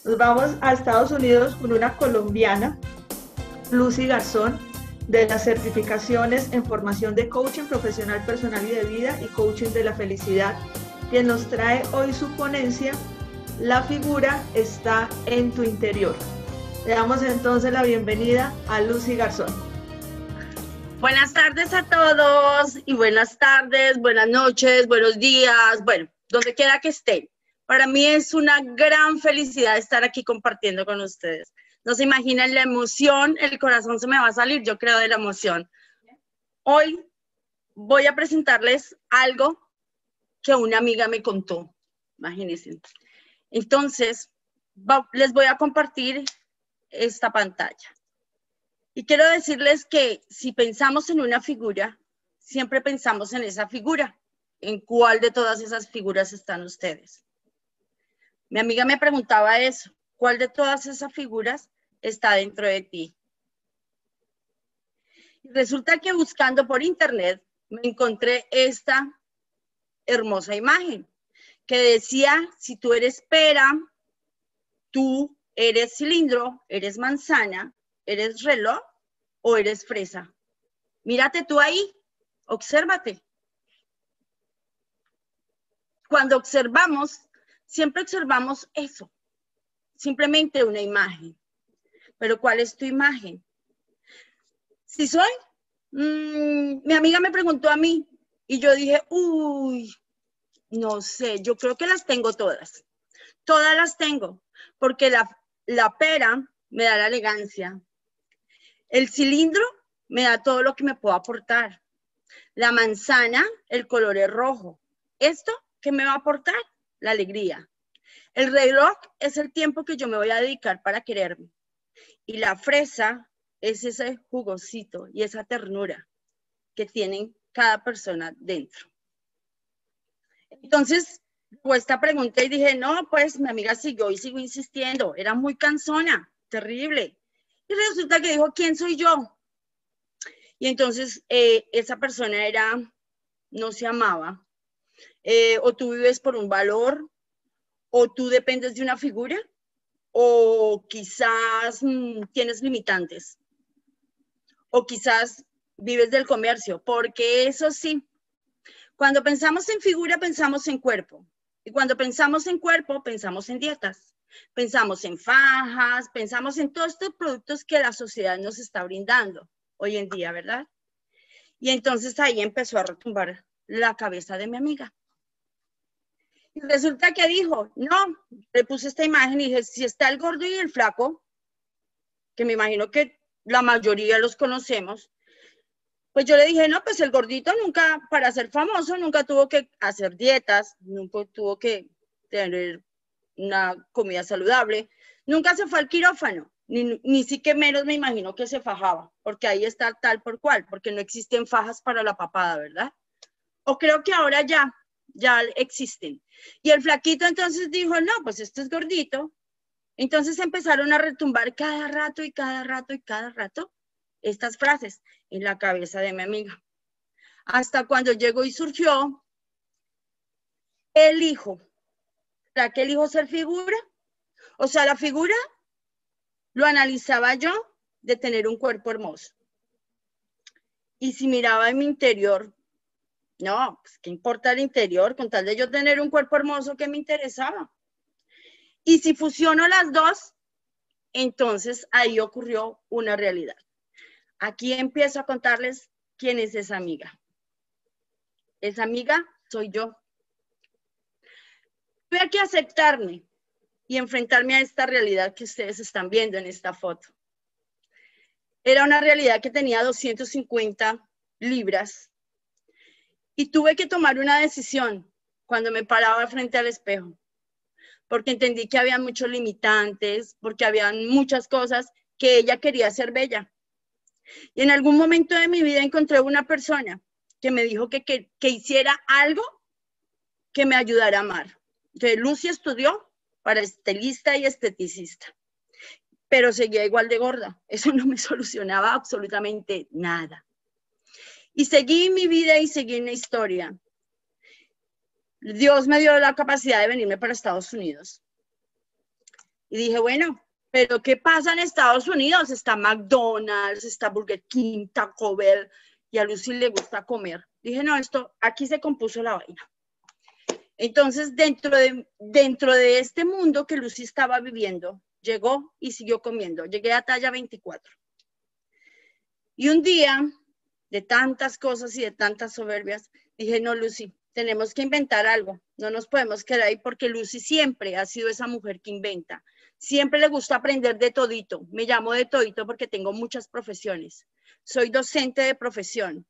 Nos vamos a Estados Unidos con una colombiana, Lucy Garzón, de las certificaciones en formación de coaching profesional, personal y de vida y coaching de la felicidad, quien nos trae hoy su ponencia, La figura está en tu interior. Le damos entonces la bienvenida a Lucy Garzón. Buenas tardes a todos y buenas tardes, buenas noches, buenos días, bueno, donde quiera que estén. Para mí es una gran felicidad estar aquí compartiendo con ustedes. No se imaginan la emoción, el corazón se me va a salir, yo creo, de la emoción. Hoy voy a presentarles algo que una amiga me contó, imagínense. Entonces, les voy a compartir esta pantalla. Y quiero decirles que si pensamos en una figura, siempre pensamos en esa figura. ¿En cuál de todas esas figuras están ustedes? Mi amiga me preguntaba eso. ¿Cuál de todas esas figuras está dentro de ti? Y resulta que buscando por internet me encontré esta hermosa imagen que decía, si tú eres pera, tú eres cilindro, eres manzana, eres reloj o eres fresa. Mírate tú ahí, obsérvate. Cuando observamos, siempre observamos eso, simplemente una imagen. Pero ¿cuál es tu imagen? Si soy, mi amiga me preguntó a mí y yo dije, uy, no sé, yo creo que las tengo todas. Todas las tengo, porque la pera me da la elegancia. El cilindro me da todo lo que me puedo aportar. La manzana, el color es rojo. ¿Esto qué me va a aportar? La alegría. El reloj es el tiempo que yo me voy a dedicar para quererme. Y la fresa es ese jugosito y esa ternura que tienen cada persona dentro. Entonces, pues esta pregunta y dije, no, pues mi amiga siguió y sigo insistiendo. Era muy cansona, terrible. Y resulta que dijo, ¿quién soy yo? Y entonces esa persona no se amaba. O tú vives por un valor, o tú dependes de una figura, o quizás tienes limitantes, o quizás vives del comercio, porque eso sí, cuando pensamos en figura, pensamos en cuerpo, y cuando pensamos en cuerpo, pensamos en dietas, pensamos en fajas, pensamos en todos estos productos que la sociedad nos está brindando hoy en día, ¿verdad? Y entonces ahí empezó a retumbar la cabeza de mi amiga. Y resulta que dijo, no, le puse esta imagen y dije, si está el gordo y el flaco, que me imagino que la mayoría los conocemos, pues yo le dije, no, pues el gordito nunca, para ser famoso, nunca tuvo que hacer dietas, nunca tuvo que tener una comida saludable, nunca se fue al quirófano, ni siquiera menos me imagino que se fajaba, porque ahí está tal por cual, porque no existen fajas para la papada, ¿verdad? O creo que ahora ya existen. Y el flaquito entonces dijo, no, pues este es gordito. Entonces empezaron a retumbar cada rato y cada rato y cada rato estas frases en la cabeza de mi amiga. Hasta cuando llegó y surgió el hijo. ¿Para qué elijo ser figura? O sea, la figura lo analizaba yo de tener un cuerpo hermoso. Y si miraba en mi interior, no, pues qué importa el interior, con tal de yo tener un cuerpo hermoso, ¿qué me interesaba? Y si fusiono las dos, entonces ahí ocurrió una realidad. Aquí empiezo a contarles quién es esa amiga. Esa amiga soy yo. Tuve que aceptarme y enfrentarme a esta realidad que ustedes están viendo en esta foto. Era una realidad que tenía 250 libras y tuve que tomar una decisión cuando me paraba frente al espejo, porque entendí que había muchos limitantes, porque había muchas cosas que ella quería ser bella. Y en algún momento de mi vida encontré una persona que me dijo que hiciera algo que me ayudara a amar. Entonces, Lucy estudió para estilista y esteticista, pero seguía igual de gorda. Eso no me solucionaba absolutamente nada. Y seguí mi vida y seguí una historia. Dios me dio la capacidad de venirme para Estados Unidos. Y dije, bueno, pero ¿qué pasa en Estados Unidos? Está McDonald's, está Burger King, Taco Bell, y a Lucy le gusta comer. Dije, no, esto, aquí se compuso la vaina. Entonces, dentro de este mundo que Lucy estaba viviendo, llegó y siguió comiendo. Llegué a talla 24. Y un día, de tantas cosas y de tantas soberbias, dije, no, Lucy, tenemos que inventar algo. No nos podemos quedar ahí porque Lucy siempre ha sido esa mujer que inventa. Siempre le gusta aprender de todito. Me llamo de todito porque tengo muchas profesiones. Soy docente de profesión.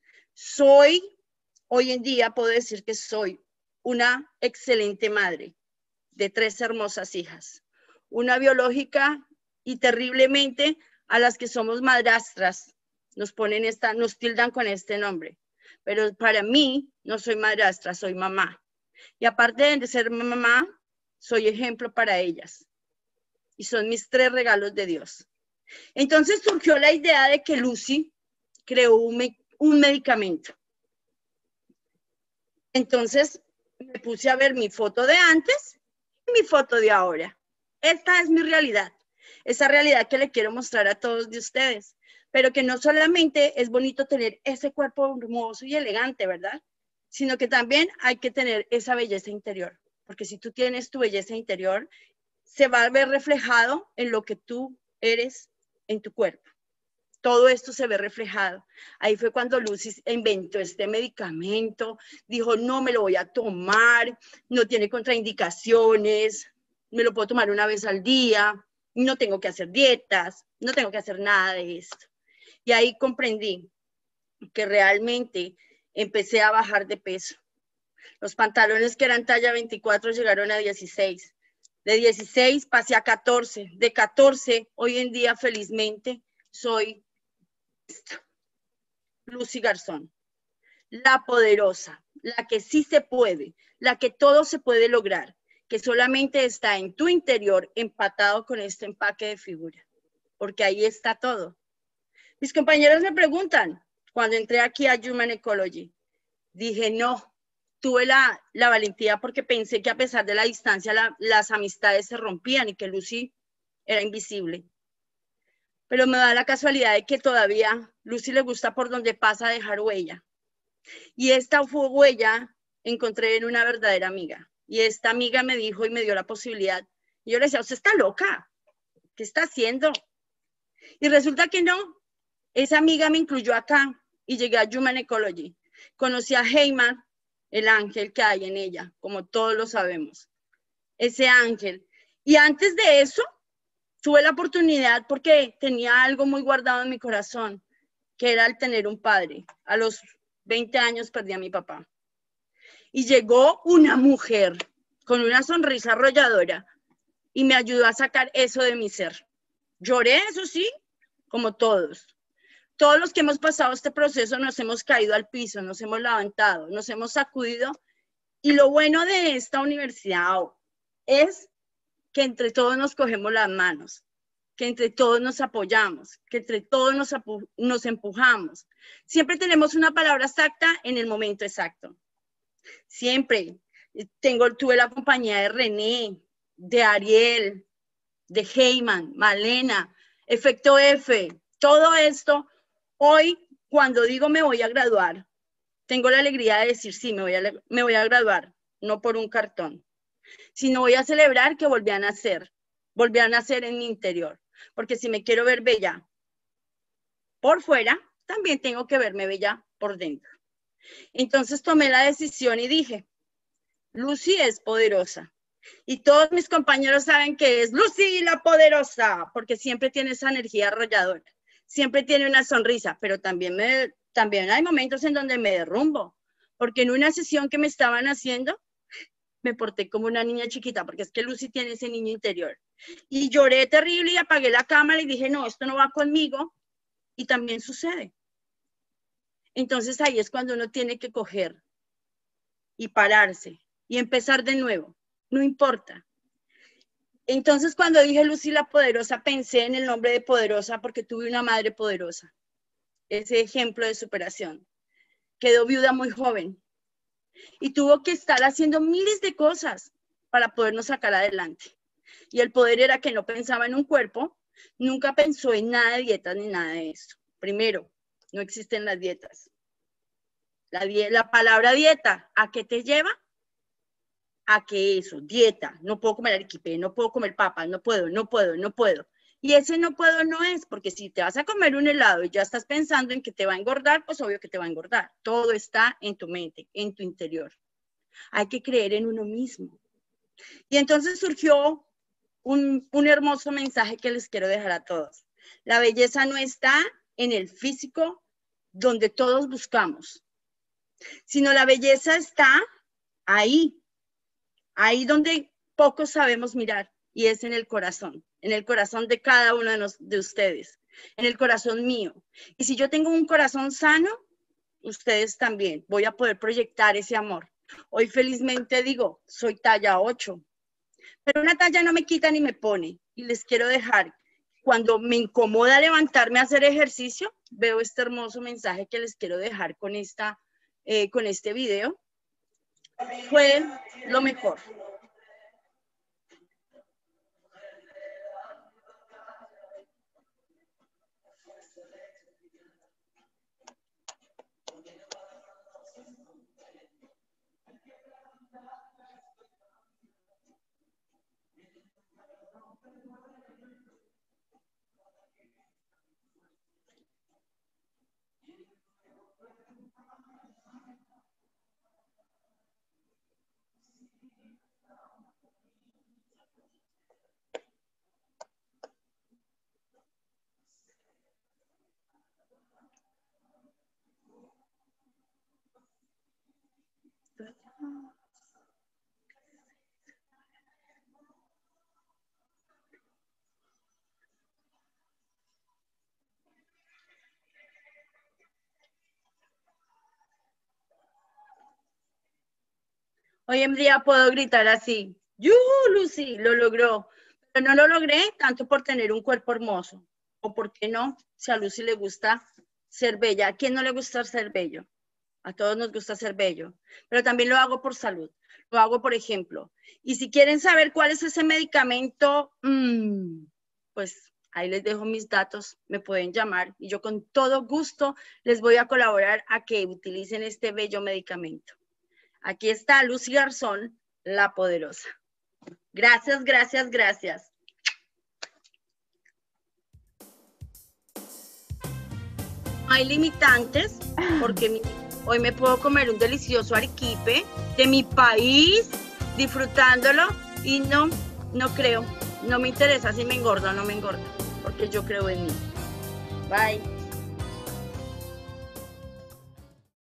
Hoy en día puedo decir que soy una excelente madre de 3 hermosas hijas. Una biológica y terriblemente a las que somos madrastras nos tildan con este nombre. Pero para mí no soy madrastra, soy mamá. Y aparte de ser mamá, soy ejemplo para ellas. Y son mis 3 regalos de Dios. Entonces surgió la idea de que Lucy creó un medicamento. Entonces me puse a ver mi foto de antes y mi foto de ahora. Esta es mi realidad. Esa realidad que le quiero mostrar a todos de ustedes. Pero que no solamente es bonito tener ese cuerpo hermoso y elegante, ¿verdad? Sino que también hay que tener esa belleza interior. Porque si tú tienes tu belleza interior, se va a ver reflejado en lo que tú eres en tu cuerpo. Todo esto se ve reflejado. Ahí fue cuando Lucy inventó este medicamento, dijo, no me lo voy a tomar, no tiene contraindicaciones, me lo puedo tomar una vez al día, no tengo que hacer dietas, no tengo que hacer nada de esto. Y ahí comprendí que realmente empecé a bajar de peso. Los pantalones que eran talla 24 llegaron a 16. De 16 pasé a 14. De 14, hoy en día, felizmente, soy Lucy Garzón, la poderosa, la que sí se puede, la que todo se puede lograr, que solamente está en tu interior empatado con este empaque de figura, porque ahí está todo. Mis compañeros me preguntan, cuando entré aquí a Human Ecology, dije no, tuve la valentía porque pensé que a pesar de la distancia las amistades se rompían y que Lucy era invisible. Pero me da la casualidad de que todavía Lucy le gusta por donde pasa dejar huella. Y esta huella encontré en una verdadera amiga. Y esta amiga me dijo y me dio la posibilidad. Y yo le decía, usted está loca, ¿qué está haciendo? Y resulta que no. Esa amiga me incluyó acá y llegué a Human Ecology. Conocí a Heyman, el ángel que hay en ella, como todos lo sabemos. Ese ángel. Y antes de eso, tuve la oportunidad porque tenía algo muy guardado en mi corazón, que era el tener un padre. A los 20 años perdí a mi papá. Y llegó una mujer con una sonrisa arrolladora y me ayudó a sacar eso de mi ser. Lloré, eso sí, como todos. Todos los que hemos pasado este proceso nos hemos caído al piso, nos hemos levantado, nos hemos sacudido. Y lo bueno de esta universidad es que entre todos nos cogemos las manos, que entre todos nos apoyamos, que entre todos nos empujamos. Siempre tenemos una palabra exacta en el momento exacto. Siempre tuve la compañía de René, de Ariel, de Heyman, Malena, Efecto F, todo esto. Hoy, cuando digo me voy a graduar, tengo la alegría de decir sí, me voy a graduar, no por un cartón, sino voy a celebrar que volví a nacer en mi interior, porque si me quiero ver bella por fuera, también tengo que verme bella por dentro. Entonces tomé la decisión y dije, Lucy es poderosa. Y todos mis compañeros saben que es Lucy la poderosa, porque siempre tiene esa energía arrolladora, siempre tiene una sonrisa, pero también hay momentos en donde me derrumbo, porque en una sesión que me estaban haciendo, me porté como una niña chiquita, porque es que Lucy tiene ese niño interior. Y lloré terrible y apagué la cámara y dije, no, esto no va conmigo. Y también sucede. Entonces ahí es cuando uno tiene que coger y pararse y empezar de nuevo. No importa. Entonces cuando dije Lucy la poderosa, pensé en el nombre de poderosa porque tuve una madre poderosa. Ese ejemplo de superación. Quedó viuda muy joven. Y tuvo que estar haciendo miles de cosas para podernos sacar adelante. Y el poder era que no pensaba en un cuerpo, nunca pensó en nada de dietas ni nada de eso. Primero, no existen las dietas. La palabra dieta, ¿a qué te lleva? A que eso, dieta, no puedo comer arequipe, no puedo comer papas, no puedo. Y ese no puedo no es, porque si te vas a comer un helado y ya estás pensando en que te va a engordar, pues obvio que te va a engordar. Todo está en tu mente, en tu interior. Hay que creer en uno mismo. Y entonces surgió un hermoso mensaje que les quiero dejar a todos. La belleza no está en el físico donde todos buscamos, sino la belleza está ahí donde pocos sabemos mirar, y es en el corazón de cada uno de ustedes, en el corazón mío. Y si yo tengo un corazón sano, ustedes también, voy a poder proyectar ese amor. Hoy felizmente digo, soy talla 8, pero una talla no me quita ni me pone, y les quiero dejar, cuando me incomoda levantarme a hacer ejercicio, veo este hermoso mensaje que les quiero dejar con este video. Fue lo mejor. Hoy en día puedo gritar así, ¡yuhu, Lucy! Lo logró. Pero no lo logré tanto por tener un cuerpo hermoso. ¿O por qué no? Si a Lucy le gusta ser bella. ¿A quién no le gusta ser bello? A todos nos gusta ser bello. Pero también lo hago por salud. Lo hago por ejemplo. Y si quieren saber cuál es ese medicamento, pues ahí les dejo mis datos. Me pueden llamar y yo con todo gusto les voy a colaborar a que utilicen este bello medicamento. Aquí está Lucy Garzón, la poderosa. Gracias, gracias, gracias. No hay limitantes porque hoy me puedo comer un delicioso arequipe de mi país, disfrutándolo y no creo, no me interesa si me engorda o no me engorda, porque yo creo en mí. Bye.